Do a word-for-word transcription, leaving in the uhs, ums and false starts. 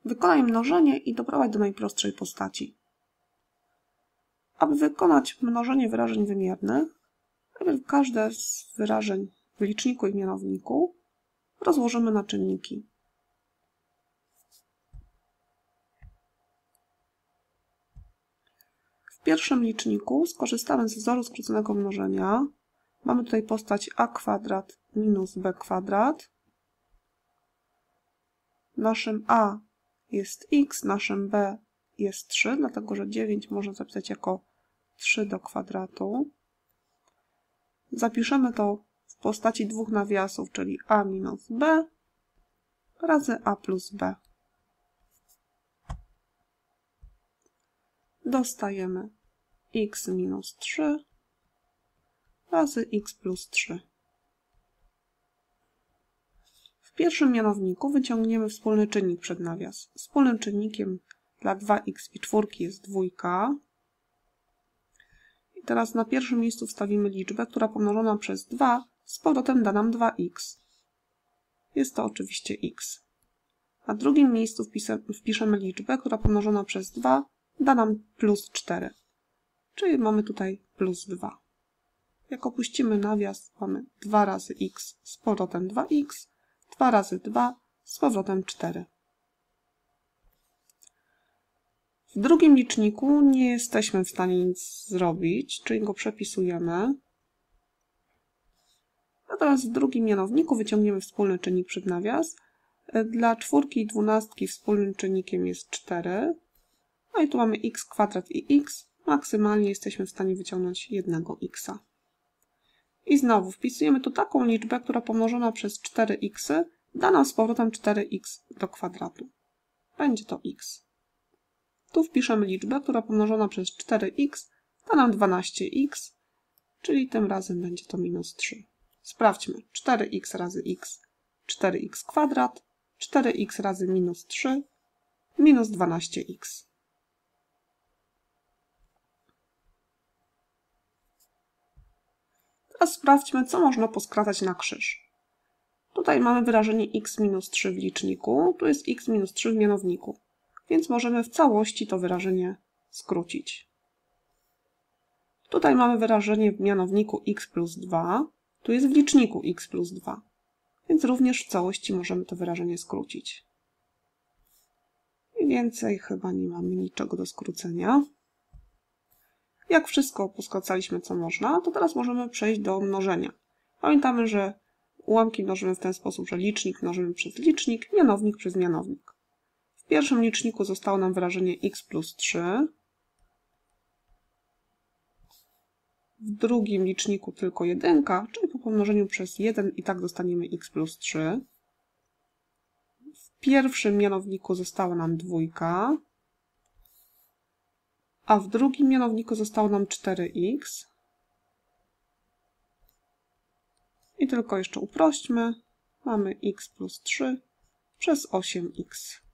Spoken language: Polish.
Wykonaj mnożenie i doprowadź do najprostszej postaci. Aby wykonać mnożenie wyrażeń wymiernych, najpierw każde z wyrażeń w liczniku i mianowniku rozłożymy na czynniki. W pierwszym liczniku skorzystamy z wzoru skróconego mnożenia. Mamy tutaj postać a kwadrat minus b kwadrat. Naszym a jest x, naszym b jest trzy, dlatego że dziewięć można zapisać jako trzy do kwadratu. Zapiszemy to w postaci dwóch nawiasów, czyli a minus b razy a plus b. Dostajemy x minus trzy razy x plus trzy. W pierwszym mianowniku wyciągniemy wspólny czynnik przed nawias. Wspólnym czynnikiem dla dwa x i czwórki jest dwójka. I teraz na pierwszym miejscu wstawimy liczbę, która pomnożona przez dwa z powrotem da nam dwa x. Jest to oczywiście x. Na drugim miejscu wpiszemy liczbę, która pomnożona przez dwa da nam plus cztery. Czyli mamy tutaj plus dwa. Jak opuścimy nawias, mamy dwa razy x z powrotem dwa x, dwa razy dwa z powrotem cztery. W drugim liczniku nie jesteśmy w stanie nic zrobić, czyli go przepisujemy. Natomiast w drugim mianowniku wyciągniemy wspólny czynnik przed nawias. Dla czwórki i dwunastki wspólnym czynnikiem jest cztery. No i tu mamy x kwadrat i x. Maksymalnie jesteśmy w stanie wyciągnąć jednego x. I znowu wpisujemy tu taką liczbę, która pomnożona przez cztery x da nam z powrotem cztery x do kwadratu. Będzie to x. Tu wpiszemy liczbę, która pomnożona przez cztery x da nam dwanaście x, czyli tym razem będzie to minus trzy. Sprawdźmy. cztery x razy x, cztery x kwadrat, cztery x razy minus trzy, minus dwanaście x. Teraz sprawdźmy, co można poskracać na krzyż. Tutaj mamy wyrażenie x minus trzy w liczniku, tu jest x minus trzy w mianowniku, więc możemy w całości to wyrażenie skrócić. Tutaj mamy wyrażenie w mianowniku x plus dwa, tu jest w liczniku x plus dwa, więc również w całości możemy to wyrażenie skrócić. I więcej chyba nie mamy niczego do skrócenia. Jak wszystko poskracaliśmy co można, to teraz możemy przejść do mnożenia. Pamiętamy, że ułamki mnożymy w ten sposób, że licznik mnożymy przez licznik, mianownik przez mianownik. W pierwszym liczniku zostało nam wyrażenie x plus trzy. W drugim liczniku tylko jedynka, czyli po pomnożeniu przez jeden i tak dostaniemy x plus trzy. W pierwszym mianowniku została nam dwójka, a w drugim mianowniku zostało nam cztery x. I tylko jeszcze uprośćmy. Mamy x plus trzy przez osiem x.